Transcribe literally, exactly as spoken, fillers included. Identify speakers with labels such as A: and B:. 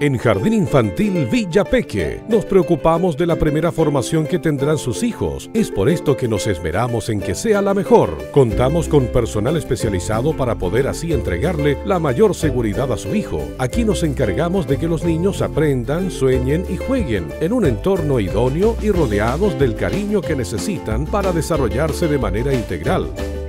A: En Jardín Infantil Villa Peque nos preocupamos de la primera formación que tendrán sus hijos. Es por esto que nos esmeramos en que sea la mejor. Contamos con personal especializado para poder así entregarle la mayor seguridad a su hijo. Aquí nos encargamos de que los niños aprendan, sueñen y jueguen en un entorno idóneo y rodeados del cariño que necesitan para desarrollarse de manera integral.